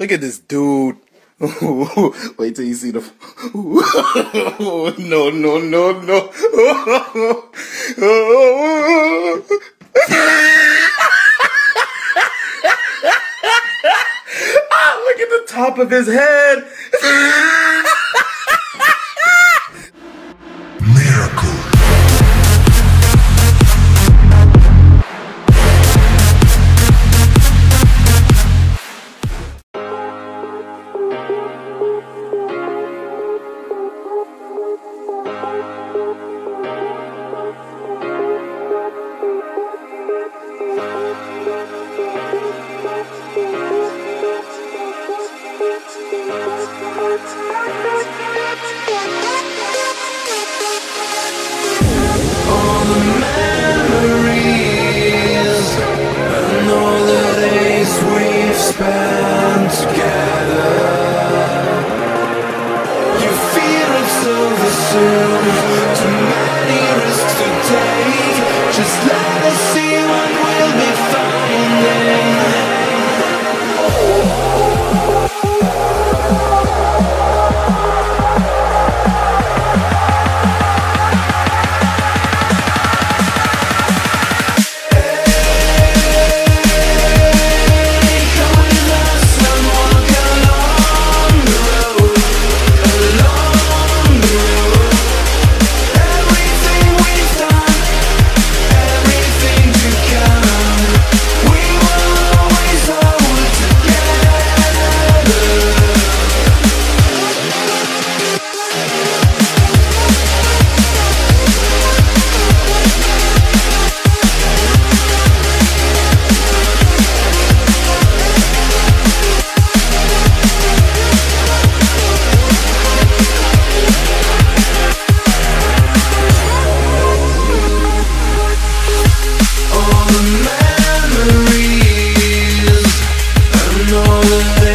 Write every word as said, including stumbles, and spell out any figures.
Look at this dude. Wait till you see the. No, no, no, no. Ah, look at the top of his head. Miracle. All the memories and all the days we've spent together. You fear it's over soon. Too many risks to take. Just let us see what we'll be finding. All the memories and all the